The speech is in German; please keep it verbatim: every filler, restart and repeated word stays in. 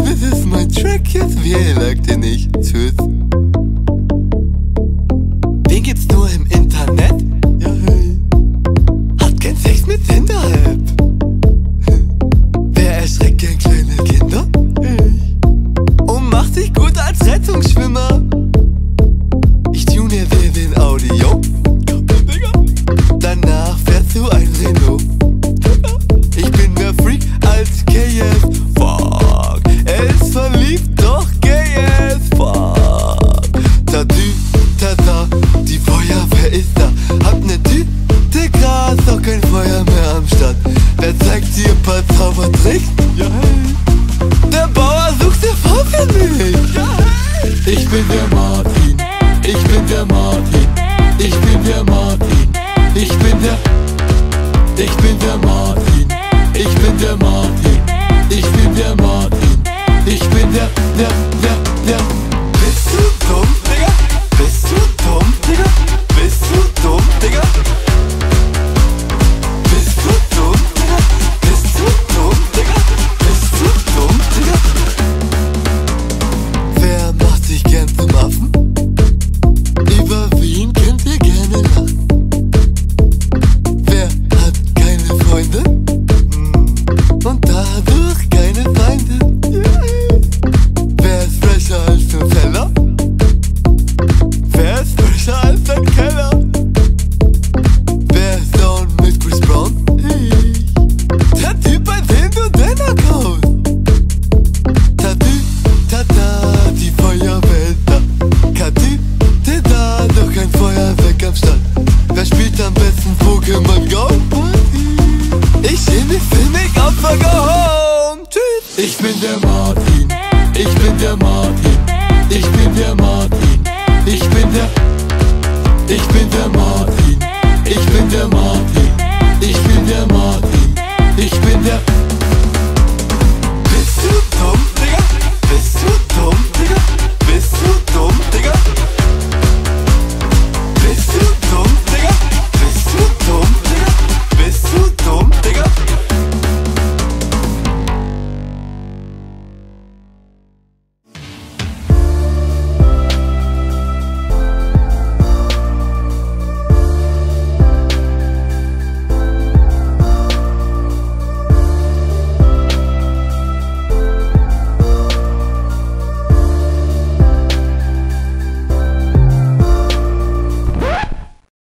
das ist mein Track jetzt, wie ihr merkt ihr nicht. Tschüss. Den gibt's nur im Internet? Ja, hey. Hat kein Sex mit Tinder-App. Wer erschreckt gern kleine Kinder? Ich. Und macht sich gut als Rettungsschwimmer. Ich tune dir den Audio. Danach fährst du ein Renault. Ich bin mehr Freak als K S. Fuck. Er ist verliebt, doch gay as fuck. Tatü, tata, die Feuerwehr ist da. Hab ne Tüte Gras, doch kein Feuer mehr am Start. Wer zeigt dir ein paar Zaubertricks? Ja, hey. Der Bauer sucht eine Frau für mich. Ja, hey. Ich bin der Martin. Ich bin der Martin. Ich bin der Martin. Ich bin der, ich bin der Martin, ich bin der Martin, ich bin der Martin, ich bin der, der, der, der. Bist du dumm, Digga? Bist du dumm, Digga? Bist du dumm, Digga? Bist du dumm, Digga? Bist du dumm, Digga? Bist du dumm, Digga? Wer macht sich gern zum Affen? Über wen könnt ihr gerne lachen? Und dadurch keine Feinde. Wer ist fresher als Nutella? Wer ist fresher als ein Keller? Wer ist down mit Chris Brown? Ich. Der Typ, bei dem du Denner kaufst. Tatü, tata, die Feuerwehr ist da. Katü, teta, doch kein Feuerwerk am Start. Wer spielt am besten Pokémon Go? Ich seh mich filmig auf Go Home. Tschüss. Ich bin der Martin. Ich bin der Martin. Ich bin der Martin. Ich bin der. Ich bin der Martin. Ich bin der Martin. Ich bin der Martin.